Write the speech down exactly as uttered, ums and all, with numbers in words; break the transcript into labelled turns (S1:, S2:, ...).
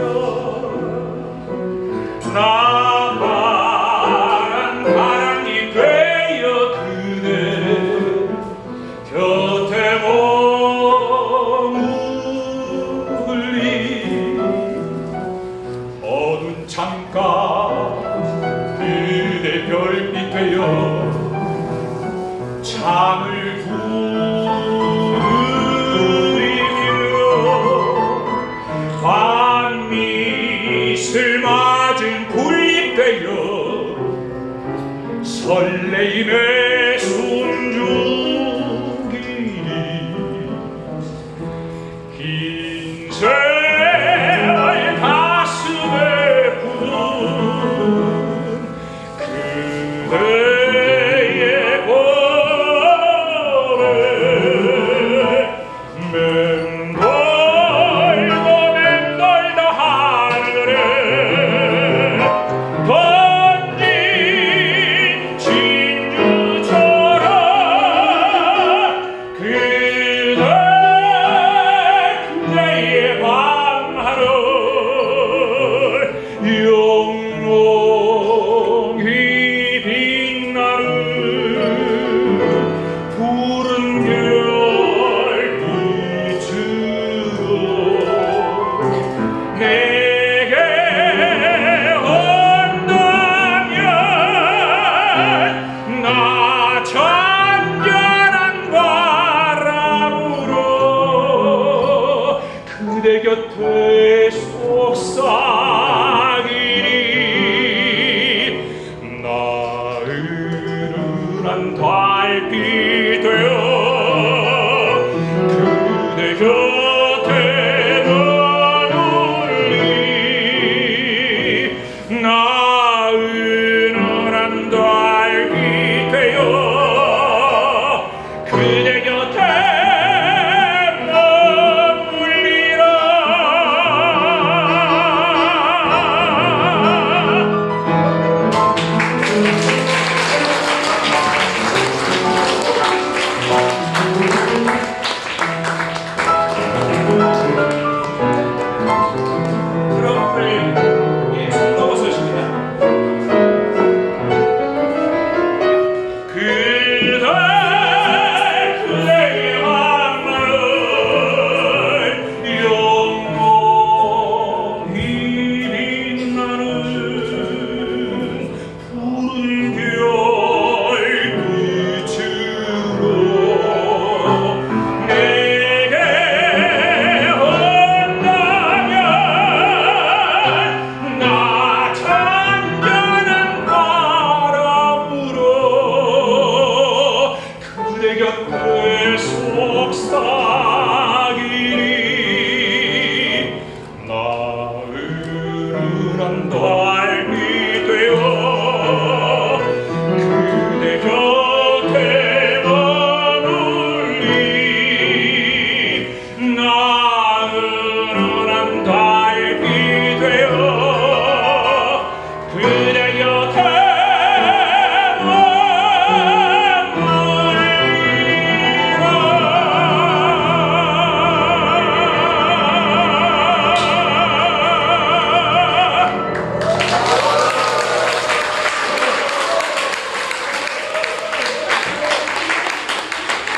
S1: 나만 바람이 되어 그대 곁에 머물리 어두운 창가 그대 별빛 되어 잠을 부리며 밤빛을 맞은 굴립 되어 설레임의 숨죽이니 긴 세월 가슴에 부은 그대의 번에 맴돌고 맴돌다 하늘에 던진 진주처럼 그대 그대의 밤하늘 영롱히 빛나는 푸른 별빛으로 내게 온다면 나 잔잔한 바람으로 그대 곁에 속삭이리 나른한 달빛 되어 그대 곁에 머물리 나른한 달빛 되어 그대 곁에 머물리라. 속삭이리 나른한 달